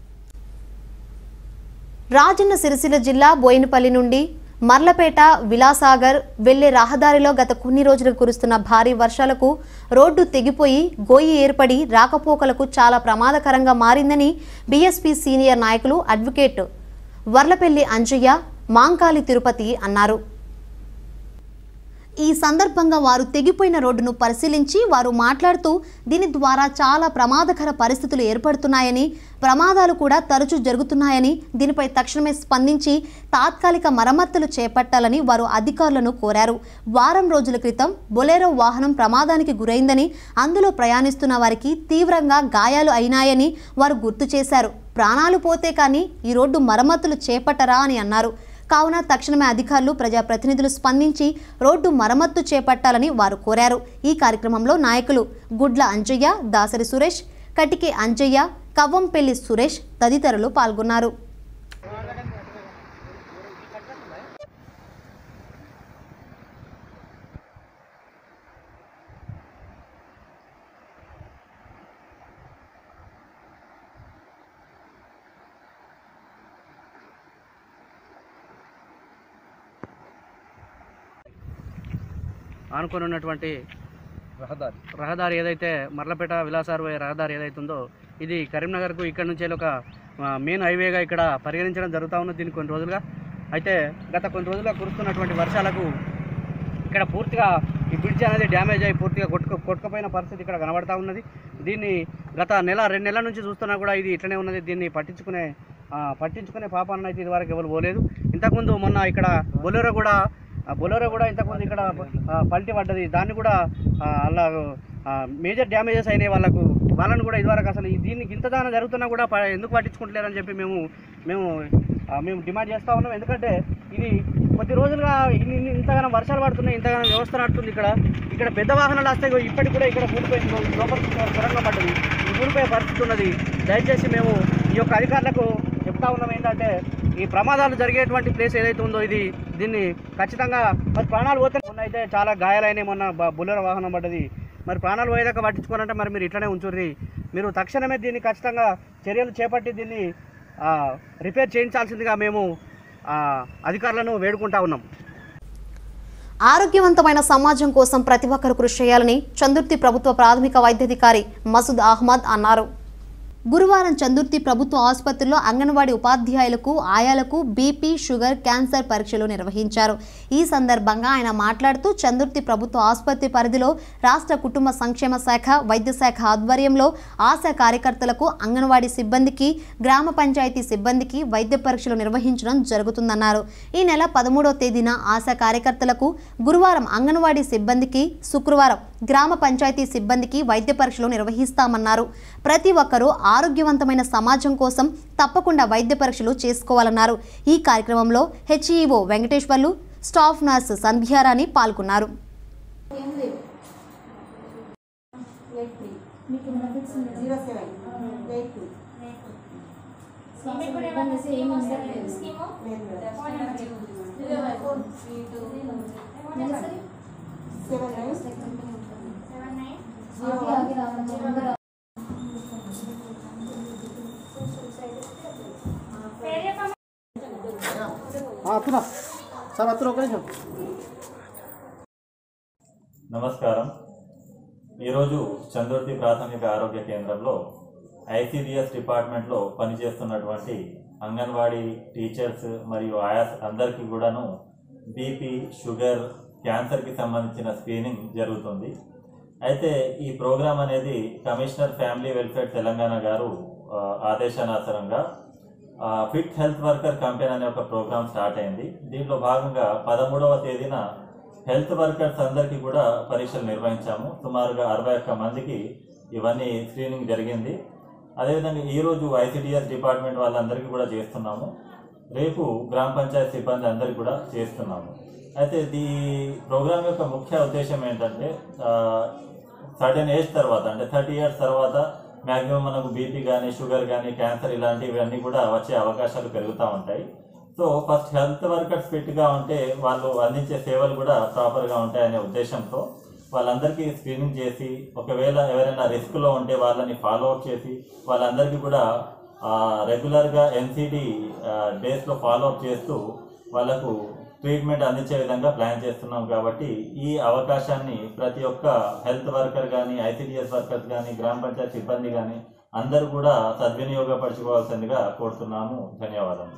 Speaker 1: రాజన్న సిరిసిల్ల జిల్లా బోయినపల్లి నుండి మర్లపేట, విలాసాగర్ వెళ్లే రహదారిలో గత కొన్ని రోజులుగా కురుస్తున్న భారీ వర్షాలకు రోడ్డు తెగిపోయి గోయి ఏర్పడి రాకపోకలకు చాలా ప్రమాదకరంగా మారిందని బీఎస్పీ సీనియర్ నాయకులు అడ్వకేట్ వర్లపల్లి అంజయ్య, మాంకాళి తిరుపతి అన్నారు. ఈ సందర్భంగా వారు తెగిపోయిన రోడ్డును పరిశీలించి వారు మాట్లాడుతూ దీని ద్వారా చాలా ప్రమాదకర పరిస్థితులు ఏర్పడుతున్నాయని, ప్రమాదాలు కూడా తరచూ జరుగుతున్నాయని, దీనిపై తక్షణమే స్పందించి తాత్కాలిక మరమ్మతులు చేపట్టాలని వారు అధికారులను కోరారు. వారం రోజుల క్రితం బొలెరో వాహనం ప్రమాదానికి గురైందని, అందులో ప్రయాణిస్తున్న వారికి తీవ్రంగా గాయాలు అయినాయని వారు గుర్తు చేశారు. ప్రాణాలు పోతే కానీ ఈ రోడ్డు మరమ్మతులు చేపట్టరా అని అన్నారు. కావున తక్షణమే అధికారులు, ప్రజాప్రతినిధులు స్పందించి రోడ్డు మరమ్మత్తు చేపట్టాలని వారు కోరారు. ఈ కార్యక్రమంలో నాయకులు గుడ్ల అంజయ్య, దాసరి సురేష్, కటికే అంజయ్య, కవ్వంపల్లి సురేష్ తదితరులు పాల్గొన్నారు.
Speaker 10: ఆనుకొని ఉన్నటువంటి రహదారి రహదారి ఏదైతే మర్లపేట విలాసార్ రహదారి ఏదైతే ఉందో ఇది కరీంనగర్కు ఇక్కడ నుంచి ఒక మెయిన్ హైవేగా ఇక్కడ పరిగణించడం జరుగుతూ ఉన్నది దీన్ని కొన్ని రోజులుగా. అయితే గత కొన్ని రోజులుగా కురుస్తున్నటువంటి వర్షాలకు ఇక్కడ పూర్తిగా ఈ బ్రిడ్జ్ అనేది డ్యామేజ్ అయ్యి పూర్తిగా కొట్టుకు కొట్టుకుపోయిన పరిస్థితి ఇక్కడ కనబడతా ఉన్నది. దీన్ని గత నెల రెండు నెలల నుంచి చూస్తున్నా కూడా ఇది ఇట్లనే ఉన్నది. దీన్ని పట్టించుకునే పట్టించుకునే పాపాన్ని అయితే ఇదివరకు ఎవరు పోలేదు. ఇంతకుముందు మొన్న ఇక్కడ బొలెరో కూడా బొలెరో కూడా ఇంతకుముందు ఇక్కడ పల్టీ పడ్డది. దాన్ని కూడా అలా మేజర్ డ్యామేజెస్ అయినాయి వాళ్ళకు. వాళ్ళని కూడా ఇదివరకు అసలు దీనికి ఇంత దానం జరుగుతున్నా కూడా ఎందుకు పట్టించుకుంటలేరని చెప్పి మేము మేము మేము డిమాండ్ చేస్తూ ఉన్నాం. ఎందుకంటే ఇది కొద్ది రోజులుగా ఇంతగానో వర్షాలు పడుతున్నాయి, ఇంతగానో వ్యవస్థ నడుస్తుంది. ఇక్కడ ఇక్కడ పెద్ద వాహనాలు వస్తాయి. ఇప్పటికి కూడా ఇక్కడ కూలిపోయింది, లోపల సొరంగం పడ్డది, కూలిపోయే పరిస్థితి ఉన్నది. దయచేసి మేము ఈ యొక్క అధికారులకు చెప్తా ఉన్నాం ఏంటంటే ఈ ప్రమాదాలు జరిగేటువంటి ప్లేస్ ఏదైతే ఉందో ఇది దీన్ని ఖచ్చితంగా మరి ప్రాణాలు పోతే మొన్న అయితే చాలా గాయాలైనాయి. మొన్న బుల్లెరో వాహనం పడ్డది. మరి ప్రాణాలు పోయేదాకా పట్టించుకోనంటే మరి మీరు ఇట్లనే ఉంచుర్రి. మీరు తక్షణమే దీన్ని ఖచ్చితంగా చర్యలు చేపట్టి దీన్ని రిపేర్ చేయించాల్సిందిగా మేము అధికారులను వేడుకుంటా ఉన్నాం.
Speaker 1: ఆరోగ్యవంతమైన సమాజం కోసం ప్రతి ఒక్కరూ కృషి చేయాలని చందుర్తి ప్రభుత్వ ప్రాథమిక వైద్యాధికారి మసూద్ అహ్మద్ అన్నారు. గురువారం చందుర్తి ప్రభుత్వ ఆసుపత్రిలో అంగన్వాడీ ఉపాధ్యాయులకు, ఆయాలకు బీపీ, షుగర్, క్యాన్సర్ పరీక్షలు నిర్వహించారు. ఈ సందర్భంగా ఆయన మాట్లాడుతూ చందుర్తి ప్రభుత్వ ఆసుపత్రి పరిధిలో రాష్ట్ర కుటుంబ సంక్షేమ శాఖ, వైద్య శాఖ ఆధ్వర్యంలో ఆశా కార్యకర్తలకు, అంగన్వాడీ సిబ్బందికి, గ్రామ పంచాయతీ సిబ్బందికి వైద్య పరీక్షలు నిర్వహించడం జరుగుతుందన్నారు. ఈ నెల పదమూడవ తేదీన ఆశా కార్యకర్తలకు, గురువారం అంగన్వాడీ సిబ్బందికి, శుక్రవారం గ్రామ పంచాయతీ సిబ్బందికి వైద్య పరీక్షలు నిర్వహిస్తామన్నారు. ప్రతి ఒక్కరూ ఆరోగ్యవంతమైన సమాజం కోసం తప్పకుండా వైద్య పరీక్షలు చేసుకోవాలన్నారు. ఈ కార్యక్రమంలో HEO Venkateswarlu, staff nurse Sandhyarani పాల్గొన్నారు.
Speaker 11: నమస్కారం. ఈరోజు చందుర్తి ప్రాథమిక ఆరోగ్య కేంద్రంలో ఐసీడీఎస్ డిపార్ట్మెంట్లో పనిచేస్తున్నటువంటి అంగన్వాడీ టీచర్స్ మరియు ఆయాస్ అందరికీ కూడాను బీపీ, షుగర్, క్యాన్సర్కి సంబంధించిన స్క్రీనింగ్ జరుగుతుంది. అయితే ఈ ప్రోగ్రాం అనేది కమిషనర్ ఫ్యామిలీ వెల్ఫేర్ తెలంగాణ గారు ఆదేశానుసారంగా ఫిట్ హెల్త్ వర్కర్ క్యాంపెయిన్ అనే ఒక ప్రోగ్రాం స్టార్ట్ అయింది. దీంట్లో భాగంగా పదమూడవ తేదీన హెల్త్ వర్కర్స్ అందరికీ కూడా పరీక్షలు నిర్వహించాము. సుమారుగా అరవై ఒక్క మందికి ఇవన్నీ స్క్రీనింగ్ జరిగింది. అదేవిధంగా ఈరోజు ఐసీడీఎస్ డిపార్ట్మెంట్ వాళ్ళందరికీ కూడా చేస్తున్నాము. రేపు గ్రామ పంచాయతీ సిబ్బంది అందరికీ కూడా చేస్తున్నాము. అయితే ఈ ప్రోగ్రాం యొక్క ముఖ్య ఉద్దేశం ఏంటంటే సర్టెన్ ఏజ్ తర్వాత అంటే థర్టీ ఇయర్స్ తర్వాత మ్యాక్సిమం మనకు బీపీ కానీ, షుగర్ కానీ, క్యాన్సర్ ఇలాంటివి అన్నీ కూడా వచ్చే అవకాశాలు పెరుగుతూ ఉంటాయి. సో ఫస్ట్ హెల్త్ వర్కర్స్ ఫిట్గా ఉంటే వాళ్ళు అందించే సేవలు కూడా ప్రాపర్గా ఉంటాయనే ఉద్దేశంతో వాళ్ళందరికీ స్క్రీనింగ్ చేసి, ఒకవేళ ఎవరైనా రిస్క్లో ఉంటే వాళ్ళని ఫాలో అప్ చేసి వాళ్ళందరికీ కూడా రెగ్యులర్గా ఎన్సీడీ డేస్లో ఫాలో అప్ చేస్తూ వాళ్ళకు ట్రీట్మెంట్ అందించే విధంగా ప్లాన్ చేస్తున్నాం. కాబట్టి ఈ అవకాశాన్ని ప్రతి ఒక్క హెల్త్ వర్కర్ కానీ, ఐసీడీఎస్ వర్కర్స్ కానీ, గ్రామ పంచాయతీ సిబ్బంది కానీ అందరూ కూడా సద్వినియోగపరచుకోవాల్సిందిగా కోరుతున్నాము. ధన్యవాదాలు.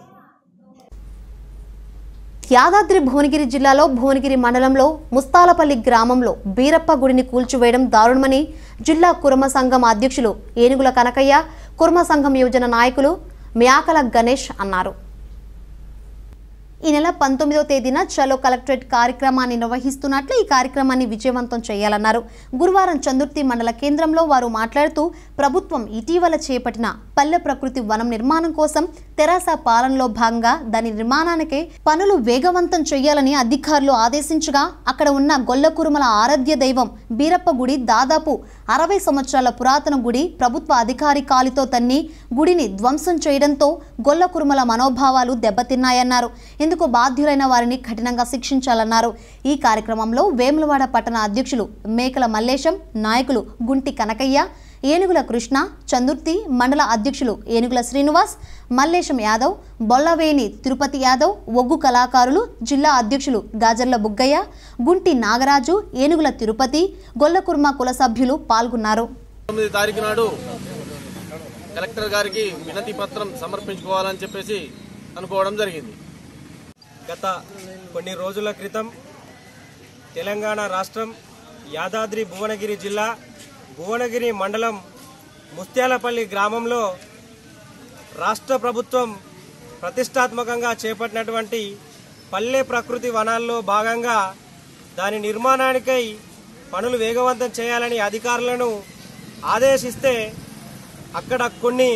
Speaker 1: యాదాద్రి భువనగిరి జిల్లాలో భువనగిరి మండలంలో ముస్తాలపల్లి గ్రామంలో బీరప్ప గుడిని కూల్చివేయడం దారుణమని జిల్లా కుర్మ సంఘం అధ్యక్షులు ఏనుగుల కనకయ్య, కుర్మ సంఘం యువజన నాయకులు మ్యాకల గణేష్ అన్నారు. ఈ నెల పంతొమ్మిదవ తేదీన చలో కలెక్టరేట్ కార్యక్రమాన్ని నిర్వహిస్తున్నట్లు ఈ కార్యక్రమాన్ని విజయవంతం చేయాలన్నారు. గురువారం చందుర్తి మండల కేంద్రంలో వారు మాట్లాడుతూ ప్రభుత్వం ఇటీవల చేపట్టిన పల్లె ప్రకృతి వనం నిర్మాణం కోసం తెరాస పాలనలో భాగంగా దాని నిర్మాణానికి పనులు వేగవంతం చేయాలని అధికారులు ఆదేశించగా అక్కడ ఉన్న గొల్లకురుమల ఆరాధ్య దైవం బీరప్ప గుడి దాదాపు అరవై సంవత్సరాల పురాతన గుడి ప్రభుత్వ అధికారి కాలితో తన్ని గుడిని ధ్వంసం చేయడంతో గొల్లకురుమల మనోభావాలు దెబ్బతిన్నాయన్నారు. ఇందుకు బాధ్యులైన వారిని కఠినంగా శిక్షించాలన్నారు. ఈ కార్యక్రమంలో వేములవాడ పట్టణ అధ్యక్షులు మేకల మల్లేశం, నాయకులు గుంటి కనకయ్య, ఏనుగుల కృష్ణ, చందుర్తి మండల అధ్యక్షులు ఏనుగుల శ్రీనివాస్, మల్లేశం యాదవ్, బొల్లవేణి తిరుపతి యాదవ్, ఒగ్గు కళాకారులు, జిల్లా అధ్యక్షులు గాజర్ల బుగ్గయ్య, గుంటి నాగరాజు, ఏనుగుల తిరుపతి, గొల్లకుర్మ కుల సభ్యులు పాల్గొన్నారు.
Speaker 12: తొమ్మిది తారీఖు నాడు కలెక్టర్ గారికి వినతి పత్రం సమర్పించుకోవాలని చెప్పేసి అనుకోవడం జరిగింది.
Speaker 13: గత కొన్ని రోజుల క్రితం తెలంగాణ రాష్ట్రం యాదాద్రి భువనగిరి జిల్లా భువనగిరి మండలం ముత్యాలపల్లి గ్రామంలో రాష్ట్ర ప్రభుత్వం ప్రతిష్టాత్మకంగా చేపట్టినటువంటి పల్లె ప్రకృతి వనాల్లో భాగంగా దాని నిర్మాణానికై పనులు వేగవంతం చేయాలని అధికారులను ఆదేశిస్తే అక్కడ కొన్ని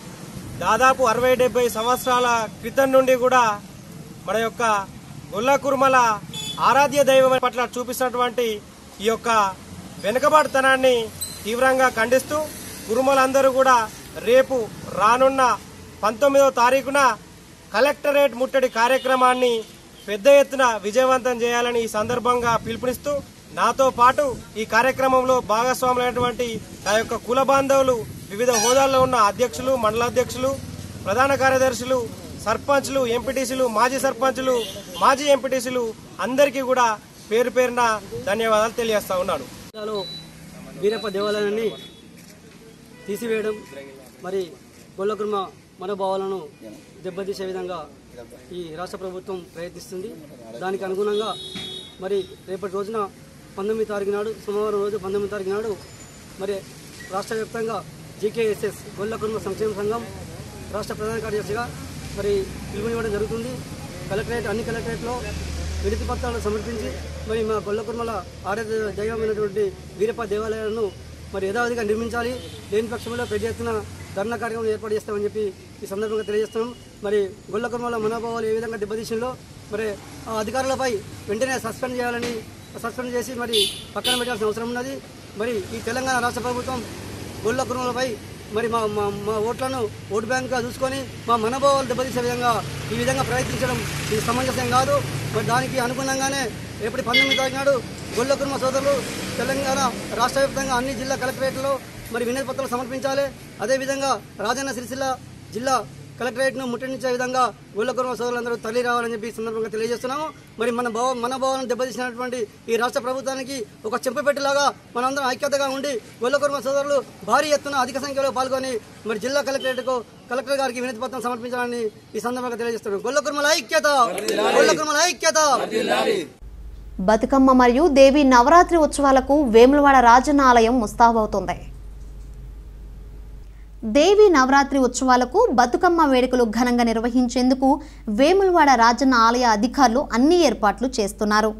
Speaker 13: దాదాపు అరవై డెబ్బై సంవత్సరాల క్రితం నుండి కూడా మన యొక్క గొల్లకుర్మల ఆరాధ్య దైవం పట్ల చూపిస్తున్నటువంటి ఈ యొక్క వెనుకబాటుతనాన్ని తీవ్రంగా ఖండిస్తూ కురుమలందరూ కూడా రేపు రానున్న పంతొమ్మిదవ తారీఖున కలెక్టరేట్ ముట్టడి కార్యక్రమాన్ని పెద్ద ఎత్తున విజయవంతం చేయాలని ఈ సందర్భంగా పిలుపునిస్తూ నాతో పాటు ఈ కార్యక్రమంలో భాగస్వాములైనటువంటి ఆ యొక్క కుల బాంధవులు, వివిధ హోదాల్లో ఉన్న అధ్యక్షులు, మండలాధ్యక్షులు, ప్రధాన కార్యదర్శులు, సర్పంచ్లు, ఎంపీటీసీలు, మాజీ సర్పంచ్లు, మాజీ ఎంపీటీసీలు అందరికీ కూడా పేరు పేరున ధన్యవాదాలు తెలియజేస్తా ఉన్నాను.
Speaker 14: బీరప్ప దేవాలయాన్ని తీసివేయడం మరి గొల్లకుర్మ మనోభావాలను దెబ్బతీసే విధంగా ఈ రాష్ట్ర ప్రభుత్వం ప్రయత్నిస్తుంది. దానికి అనుగుణంగా మరి రేపటి రోజున పంతొమ్మిది తారీఖు నాడు సోమవారం రోజు పంతొమ్మిది తారీఖు నాడు మరి రాష్ట్ర వ్యాప్తంగా జీకేఎస్ఎస్ గొల్లకుర్మ సంక్షేమ సంఘం రాష్ట్ర ప్రధాన కార్యదర్శిగా మరి పిలుపునివ్వడం జరుగుతుంది. కలెక్టరేట్ అన్ని కలెక్టరేట్లో వినతి పత్రాలు సమర్పించి మరి మా గొల్లకుర్మల ఆరాధ్య దైవమైనటువంటి వీరప్ప దేవాలయాలను మరి యథావిధిగా నిర్మించాలి. లేని పక్షంలో పెద్ద ఎత్తున ధర్నా కార్యక్రమం ఏర్పాటు చేస్తామని చెప్పి ఈ సందర్భంగా తెలియజేస్తున్నాం. మరి గొల్లకుర్మల మనోభావాలు ఏ విధంగా దెబ్బతీసిందో మరి అధికారులపై వెంటనే సస్పెండ్ చేయాలని సస్పెండ్ చేసి మరి పక్కన పెట్టాల్సిన అవసరం ఉన్నది. మరి ఈ తెలంగాణ రాష్ట్ర ప్రభుత్వం గొల్లకుర్మలపై మరి మా మా మా ఓట్లను ఓటు బ్యాంక్గా చూసుకొని మా మనోభావాలు దెబ్బతీసే విధంగా ఈ విధంగా ప్రయత్నించడం ఇది సమంజసం కాదు. మరి దానికి అనుగుణంగానే రేపటి పంతొమ్మిది తారీఖు నాడు గొల్ల కుర్మ సోదరులు తెలంగాణ రాష్ట్ర వ్యాప్తంగా అన్ని జిల్లా కలెక్టరేట్లో మరి వినతి పత్రాలు సమర్పించాలి. అదేవిధంగా రాజన్న సిరిసిల్ల జిల్లా కలెక్టరేట్ను ముట్టడించే విధంగా గొల్ల కుర్మ సోదరులందరూ తల్లి రావాలని చెప్పి సందర్భంగా తెలియజేస్తున్నాము. మరి మన భావ మన భావాలను దెబ్బతీసినటువంటి ఈ రాష్ట్ర ప్రభుత్వానికి ఒక చెంపపెట్టేలాగా మనందరం ఐక్యతగా ఉండి గొల్ల కుర్మ సోదరులు భారీ ఎత్తున అధిక సంఖ్యలో పాల్గొని మరి జిల్లా కలెక్టరేట్కు కలెక్టర్ గారికి వినతి పత్రం సమర్పించాలని ఈ సందర్భంగా తెలియజేస్తున్నాం. గొల్ల కుర్మల ఐక్యత, గొల్ల కుర్మల ఐక్యత.
Speaker 1: బతుకమ్మ మరియు దేవి నవరాత్రి ఉత్సవాలకు వేములవాడ రాజన్న ఆలయం ముస్తాబవుతోంది. దేవి నవరాత్రి ఉత్సవాలకు బతుకమ్మ వేడుకలు ఘనంగా నిర్వహించేందుకు వేములవాడ రాజన్న ఆలయ అధికారులు అన్ని ఏర్పాట్లు చేస్తున్నారు.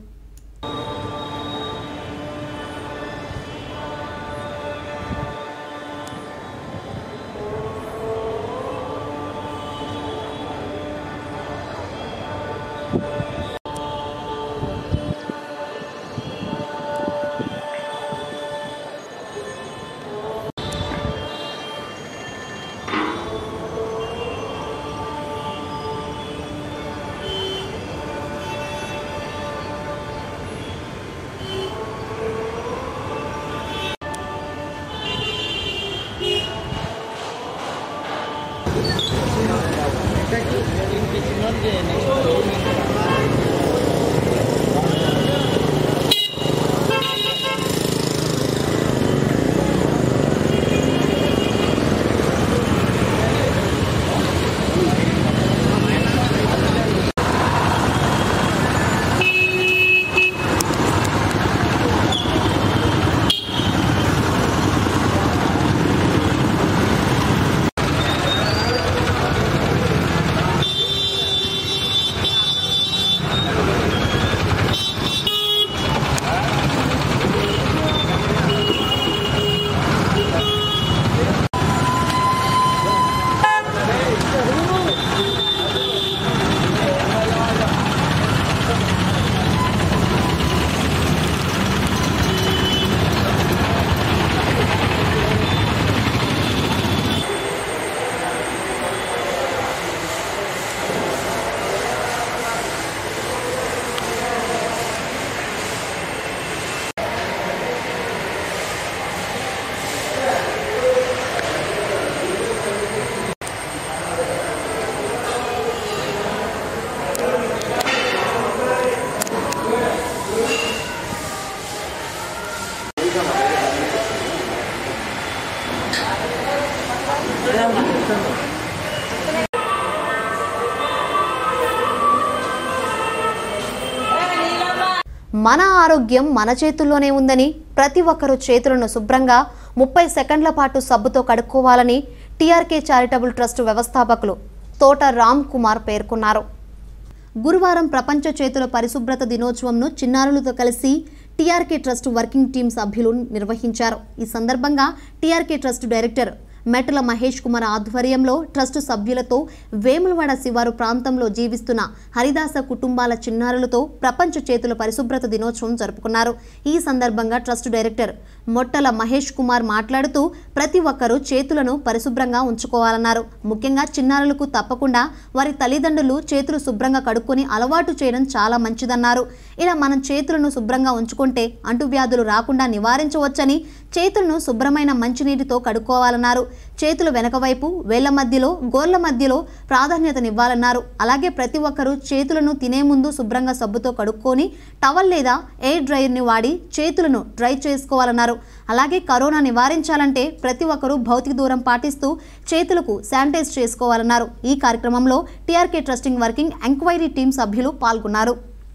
Speaker 1: మన ఆరోగ్యం మన చేతుల్లోనే ఉందని ప్రతి ఒక్కరూ చేతులను శుభ్రంగా ముప్పై సెకండ్ల పాటు సబ్బుతో కడుక్కోవాలని టీఆర్కే చారిటబుల్ ట్రస్ట్ వ్యవస్థాపకులు తోట రామ్ కుమార్ పేర్కొన్నారు. గురువారం ప్రపంచ చేతుల పరిశుభ్రత దినోత్సవంను చిన్నారులతో కలిసి టీఆర్కే ట్రస్ట్ వర్కింగ్ టీం సభ్యులు నిర్వహించారు. ఈ సందర్భంగా TRK trust director Metala Mahesh Kumar ఆధ్వర్యంలో ట్రస్ట్ సభ్యులతో వేములవాడ శివారు ప్రాంతంలో జీవిస్తున్న హరిదాస కుటుంబాల చిన్నారులతో ప్రపంచ చేతుల పరిశుభ్రత దినోత్సవం జరుపుకున్నారు. ఈ సందర్భంగా ట్రస్ట్ డైరెక్టర్ మొట్టల మహేష్ కుమార్ మాట్లాడుతూ ప్రతి ఒక్కరూ చేతులను పరిశుభ్రంగా ఉంచుకోవాలన్నారు. ముఖ్యంగా చిన్నారులకు తప్పకుండా వారి తల్లిదండ్రులు చేతులు శుభ్రంగా కడుక్కొని అలవాటు చేయడం చాలా మంచిదన్నారు. ఇలా మనం చేతులను శుభ్రంగా ఉంచుకుంటే అంటువ్యాధులు రాకుండా నివారించవచ్చని, చేతులను శుభ్రమైన మంచినీటితో కడుక్కోవాలన్నారు. చేతుల వెనక వైపు, వేళ్ల మధ్యలో, గోళ్ల మధ్యలో ప్రాధాన్యతనివ్వాలన్నారు. అలాగే ప్రతి ఒక్కరూ చేతులను తినే ముందు శుభ్రంగా సబ్బుతో కడుక్కొని టవల్ లేదా ఎయిర్ డ్రైయర్ని వాడి చేతులను డ్రై చేసుకోవాలన్నారు. అలాగే కరోనా నివారించాలంటే ప్రతి ఒక్కరూ భౌతిక దూరం పాటిస్తూ చేతులకు శానిటైజ్ చేసుకోవాలన్నారు. ఈ కార్యక్రమంలో TRK trusting working enquiry team సభ్యులు పాల్గొన్నారు.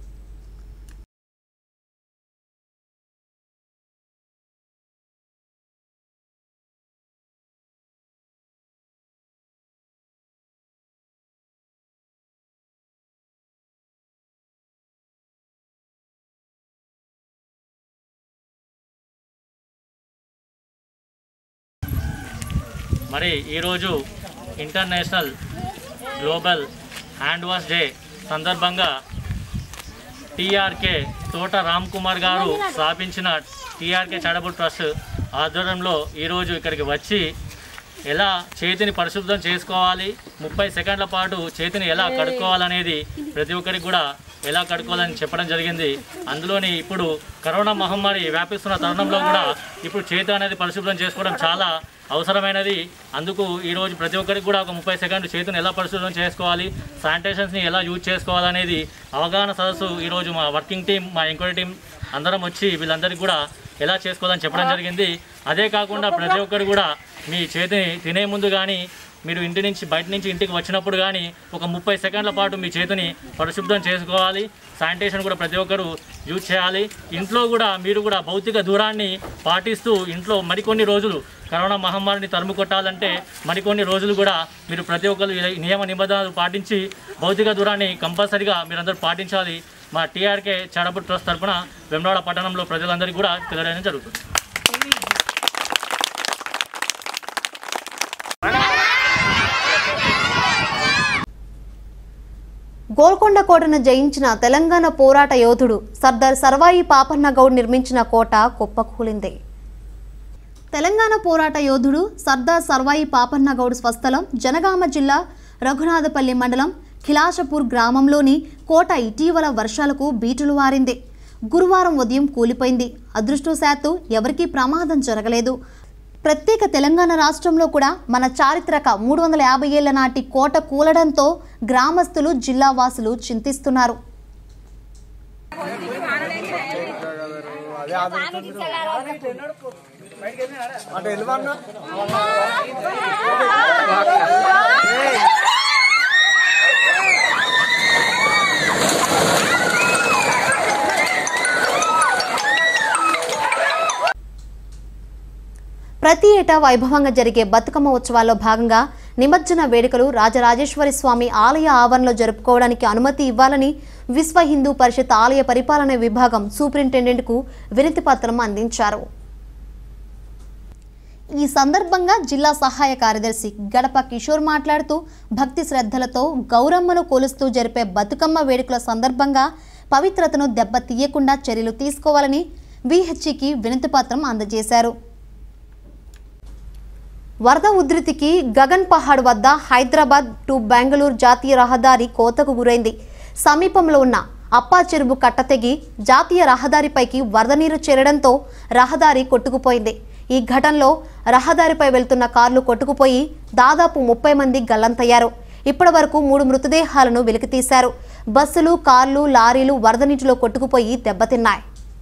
Speaker 15: మరి ఈరోజు international global hand wash day సందర్భంగా టీఆర్కే తోట రామ్ కుమార్ గారు స్థాపించిన టీఆర్కే చారిటబుల్ ట్రస్ట్ ఆధ్వర్యంలో ఈరోజు ఇక్కడికి వచ్చి ఎలా చేతిని పరిశుభ్రం చేసుకోవాలి, ముప్పై సెకండ్ల పాటు చేతిని ఎలా కడుక్కోవాలనేది ప్రతి ఒక్కరికి కూడా ఎలా కడుక్కోవాలని చెప్పడం జరిగింది. అందులోని ఇప్పుడు కరోనా మహమ్మారి వ్యాపిస్తున్న తరుణంలో కూడా ఇప్పుడు చేతి అనేది పరిశుభ్రం చేసుకోవడం చాలా అవసరమైనది. అందుకు ఈరోజు ప్రతి ఒక్కరికి కూడా ఒక ముప్పై సెకండ్లు చేతిని ఎలా పరిశుభ్రం చేసుకోవాలి, శానిటైజర్స్ని ఎలా యూజ్ చేసుకోవాలనేది అవగాహన సదస్సు ఈరోజు మా వర్కింగ్ టీం, మా ఎంక్వైరీ టీం అందరం వచ్చి వీళ్ళందరికీ కూడా ఎలా చేసుకోవాలని చెప్పడం జరిగింది. అదే కాకుండా ప్రతి ఒక్కరు కూడా మీ చేతిని తినే ముందు కానీ మీరు ఇంటి నుంచి బయట నుంచి ఇంటికి వచ్చినప్పుడు కానీ ఒక ముప్పై సెకండ్ల పాటు మీ చేతిని పరిశుభ్రం చేసుకోవాలి. శానిటేషన్ కూడా ప్రతి ఒక్కరు యూజ్ చేయాలి. ఇంట్లో కూడా మీరు కూడా భౌతిక దూరాన్ని పాటిస్తూ ఇంట్లో మరికొన్ని రోజులు కరోనా మహమ్మారిని తరుము కొట్టాలంటే మరికొన్ని రోజులు కూడా మీరు ప్రతి ఒక్కరు నియమ నిబంధనలు పాటించి భౌతిక దూరాన్ని కంపల్సరీగా మీరందరూ పాటించాలి. మా టీఆర్కే చాడపూర్ ట్రస్ట్ తరఫున వెమ్లవాడ పట్టణంలో ప్రజలందరికీ కూడా తెలియడం జరుగుతుంది.
Speaker 1: గోల్కొండ కోటను జయించిన తెలంగాణ పోరాట యోధుడు సర్దార్ సర్వాయి పాపన్న గౌడ్ నిర్మించిన కోట కుప్పకూలింది. తెలంగాణ పోరాట యోధుడు సర్దార్ సర్వాయి పాపన్న గౌడ్ స్వస్థలం జనగామ జిల్లా రఘునాథపల్లి మండలం ఖిలాషపూర్ గ్రామంలోని కోట ఇటీవల వర్షాలకు బీటులు వారింది. గురువారం ఉదయం కూలిపోయింది. అదృష్టవశాత్తు ఎవరికీ ప్రమాదం జరగలేదు. ప్రత్యేక తెలంగాణ రాష్ట్రంలో కూడా మన చారిత్రక మూడు వందల యాభై ఏళ్ల నాటి కోట కూలడంతో గ్రామస్తులు, జిల్లా వాసులు చింతిస్తున్నారు. ప్రతి ఏటా వైభవంగా జరిగే బతుకమ్మ ఉత్సవాల్లో భాగంగా నిమజ్జన వేడుకలు రాజరాజేశ్వరి స్వామి ఆలయ ఆవరణలో జరుపుకోవడానికి అనుమతి ఇవ్వాలని విశ్వ హిందూ పరిషత్ ఆలయ పరిపాలన విభాగం సూపరింటెండెంట్కు వినతి పత్రం అందించారు. ఈ సందర్భంగా జిల్లా సహాయ కార్యదర్శి గడప కిషోర్ మాట్లాడుతూ భక్తి శ్రద్ధలతో గౌరమ్మను కొలుస్తూ జరిపే బతుకమ్మ వేడుకల సందర్భంగా పవిత్రతను దెబ్బతీయకుండా చర్యలు తీసుకోవాలని విహెచ్సికి వినతి పత్రం అందజేశారు. వరద ఉధృతికి గగన్ పహాడ్ వద్ద హైదరాబాద్ టు బెంగళూరు జాతీయ రహదారి కోతకు గురైంది. సమీపంలో ఉన్న అప్పా చెరువు కట్ట తెగి జాతీయ రహదారిపైకి వరద నీరు చేరడంతో రహదారి కొట్టుకుపోయింది. ఈ ఘటనలో రహదారిపై వెళ్తున్న కార్లు కొట్టుకుపోయి దాదాపు ముప్పై మంది గల్లంతయ్యారు. ఇప్పటి వరకు మూడు మృతదేహాలను వెలికితీశారు. బస్సులు, కార్లు, లారీలు వరద నీటిలో కొట్టుకుపోయి దెబ్బతిన్నాయి.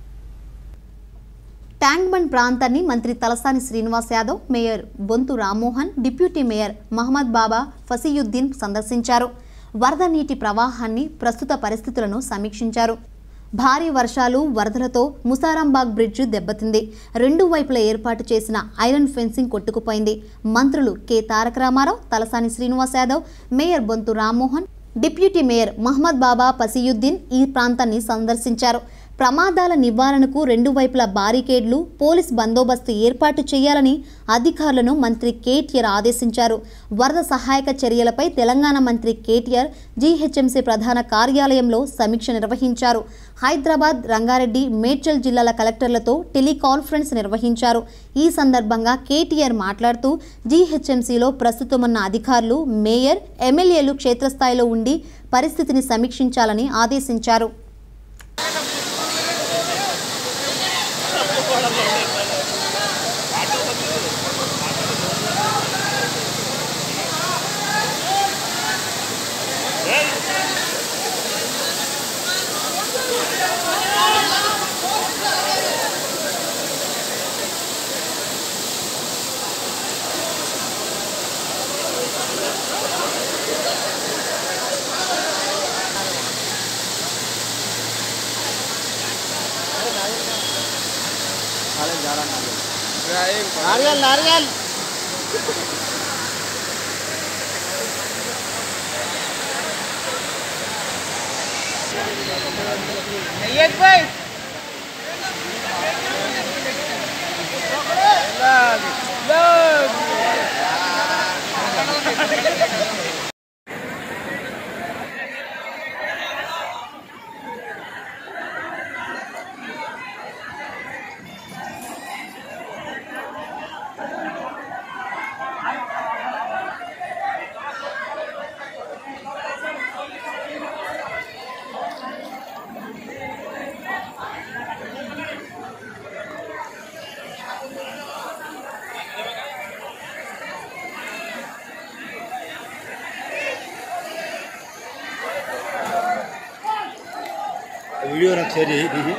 Speaker 1: ట్యాంక్ బండ్ ప్రాంతాన్ని మంత్రి Talasani Srinivas Yadav, mayor Bonthu Rammohan, deputy mayor Mohammed Baba Fasiuddin సందర్శించారు. వరద నీటి ప్రవాహాన్ని, ప్రస్తుత పరిస్థితులను సమీక్షించారు. భారీ వర్షాలు, వరదలతో ముసారాంబాగ్ బ్రిడ్జ్ దెబ్బతింది. రెండు వైపులా ఏర్పాటు చేసిన ఐరన్ ఫెన్సింగ్ కొట్టుకుపోయింది. మంత్రులు K Taraka Ramarao, Talasani Srinivas Yadav, mayor Bonthu Rammohan, deputy mayor Mohammed Baba Fasiuddin ఈ ప్రాంతాన్ని సందర్శించారు. ప్రమాదాల నివారణకు రెండు వైపులా బారికేడ్లు, పోలీస్ బందోబస్తు ఏర్పాటు చేయాలని అధికారులను మంత్రి కేటీఆర్ ఆదేశించారు. వరద సహాయక చర్యలపై తెలంగాణ మంత్రి కేటీఆర్ జీహెచ్ఎంసీ ప్రధాన కార్యాలయంలో సమీక్ష నిర్వహించారు. హైదరాబాద్, రంగారెడ్డి, మేడ్చల్ జిల్లాల కలెక్టర్లతో టెలికాన్ఫరెన్స్ నిర్వహించారు. ఈ సందర్భంగా కేటీఆర్ మాట్లాడుతూ జీహెచ్ఎంసీలో ప్రస్తుతమున్న అధికారులు, మేయర్, ఎమ్మెల్యేలు క్షేత్రస్థాయిలో ఉండి పరిస్థితిని సమీక్షించాలని ఆదేశించారు.
Speaker 5: नारियल नारियल एक भाई
Speaker 16: वीडियो నాకు షేర్ చేయి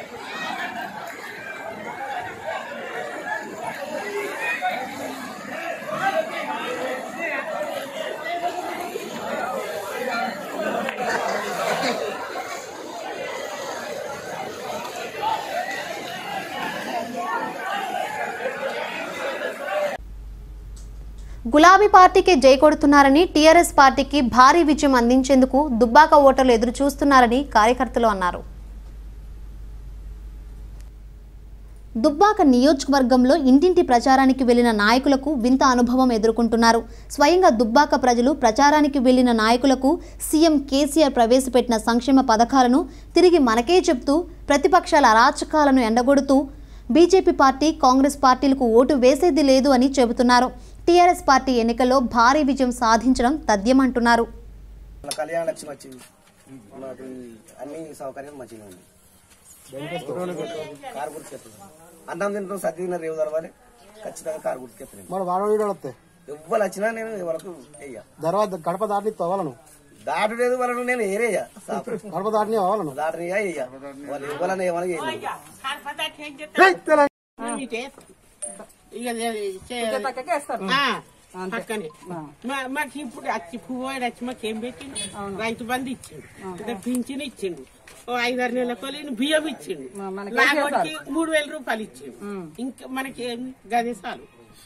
Speaker 1: గులాబీ పార్టీకి జై కొడుతున్నారని టీఆర్ఎస్ పార్టీకి భారీ విజయం అందించేందుకు దుబ్బాక ఓటర్లు ఎదురు చూస్తున్నారని కార్యకర్తలు అన్నారు. దుబ్బాక నియోజకవర్గంలో ఇంటింటి ప్రచారానికి వెళ్లిన నాయకులకు వింత అనుభవం ఎదుర్కొంటున్నారు. స్వయంగా దుబ్బాక ప్రజలు ప్రచారానికి వెళ్లిన నాయకులకు సీఎం కేసీఆర్ ప్రవేశపెట్టిన సంక్షేమ పథకాలను తిరిగి మనకే చెప్తూ ప్రతిపక్షాల అరాచకాలను ఎండగొడుతూ బీజేపీ పార్టీ కాంగ్రెస్ పార్టీలకు ఓటు వేసేది లేదు అని చెబుతున్నారు. టీఆర్ఎస్ పార్టీ ఎన్నికల్లో భారీ విజయం సాధించడం తథ్యమంటున్నారు.
Speaker 17: కళ్యాణ లక్ష్మి వచ్చింది, అన్ని సౌకర్యాలు మంచిగా ఉంది. కారు గుర్తుకెత్తుంది, అన్నం తింటాం సర్ది తిన్న రేవు తరవాలి ఖచ్చితంగా కారు గుర్తుకెత్తుంది. ఎవ్వరు వచ్చినా నేను ఎవరికి
Speaker 18: తర్వాత గడప దాటి వాళ్ళను
Speaker 17: దాటు లేదు వాళ్ళను నేను ఏరేయ్యా
Speaker 18: గడప దాటిని వాళ్ళను
Speaker 17: దాటినయ్యా అయ్యా వాళ్ళు ఇవ్వాలని ఏమని
Speaker 19: పక్కనే మాకు ఇప్పుడు వచ్చి పువ్వు వచ్చి మాకు ఏం పెట్టిండు, రైతు బంధు ఇచ్చిండు, పింఛన్ ఇచ్చిండు, ఓ ఐదారు నెలల కొలిని బియ్యం ఇచ్చిండు, లాగోడికి మూడు వేల రూపాయలు ఇచ్చిండు. ఇంకా మనకి గదే చాలు.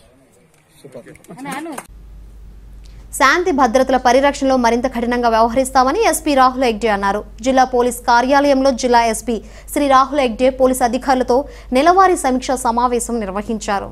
Speaker 1: శాంతి భద్రతల పరిరక్షణలో మరింత కఠినంగా వ్యవహరిస్తామని ఎస్పీ రాహుల్ హెగ్డే అన్నారు. జిల్లా పోలీస్ కార్యాలయంలో జిల్లా ఎస్పీ శ్రీ రాహుల్ హెగ్డే పోలీస్ అధికారులతో నెలవారీ సమీక్షా సమావేశం నిర్వహించారు.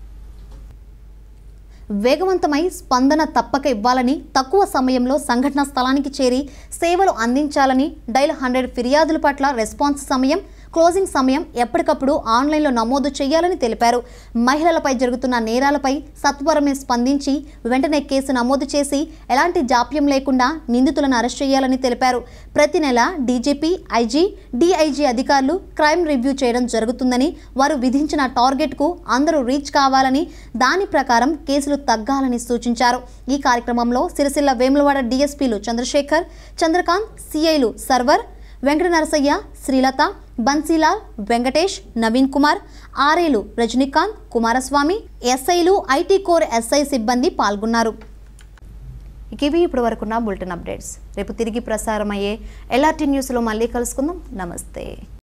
Speaker 1: వేగవంతమై స్పందన తప్పక ఇవ్వాలని, తక్కువ సమయంలో సంఘటనా స్థలానికి చేరి సేవలు అందించాలని, డైల్ హండ్రెడ్ ఫిర్యాదుల పట్ల రెస్పాన్స్ సమయం, క్లోజింగ్ సమయం ఎప్పటికప్పుడు ఆన్లైన్లో నమోదు చేయాలని తెలిపారు. మహిళలపై జరుగుతున్న నేరాలపై సత్వరమే స్పందించి వెంటనే కేసు నమోదు చేసి ఎలాంటి జాప్యం లేకుండా నిందితులను అరెస్ట్ చేయాలని తెలిపారు. ప్రతి నెల డీజీపీ, ఐజీ, డీఐజీ అధికారులు క్రైమ్ రివ్యూ చేయడం జరుగుతుందని, వారు విధించిన టార్గెట్కు అందరూ రీచ్ కావాలని, దాని ప్రకారం కేసులు తగ్గాలని సూచించారు. ఈ కార్యక్రమంలో సిరిసిల్ల వేములవాడ డీఎస్పీలు చంద్రశేఖర్, చంద్రకాంత్, సిఐలు సర్వర్, వెంకట నరసయ్య, శ్రీలత, బన్సీలాల్, వెంకటేష్, నవీన్ కుమార్, ఆర్ఏలు రజనీకాంత్, కుమారస్వామి, ఎస్ఐలు, ఐటీ కోర్ ఎస్ఐ సిబ్బంది పాల్గొన్నారు. ఇవి ఇప్పటి వరకున్న బులెటిన్ అప్డేట్స్. రేపు తిరిగి ప్రసారమయ్యే ఎల్ఆర్టీ న్యూస్లో మళ్ళీ కలుసుకుందాం. నమస్తే.